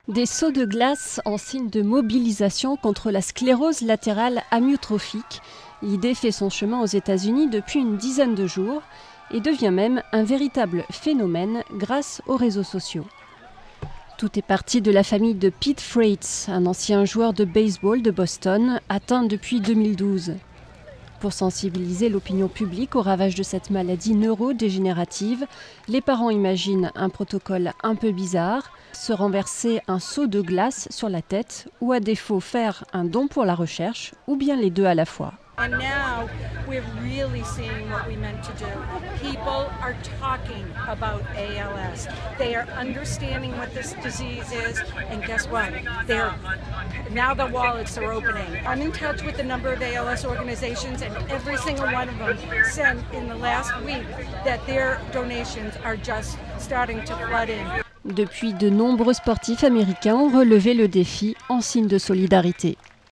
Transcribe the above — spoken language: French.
Des sauts de glace en signe de mobilisation contre la sclérose latérale amyotrophique. L'idée fait son chemin aux États-Unis depuis une dizaine de jours et devient même un véritable phénomène grâce aux réseaux sociaux. Tout est parti de la famille de Pete Frates, un ancien joueur de baseball de Boston, atteint depuis 2012. Pour sensibiliser l'opinion publique aux ravages de cette maladie neurodégénérative, les parents imaginent un protocole un peu bizarre, se renverser un seau de glace sur la tête ou à défaut faire un don pour la recherche ou bien les deux à la fois. And now we're really seeing what we meant to do. People are talking about ALS. They are understanding what this disease is, and guess what? Now the wallets are opening. I'm in touch with a number of ALS organizations, and every single one of them said in the last week that their donations are just starting to flood in. Depuis, de nombreux sportifs américains ont relevé le défi en signe de solidarité.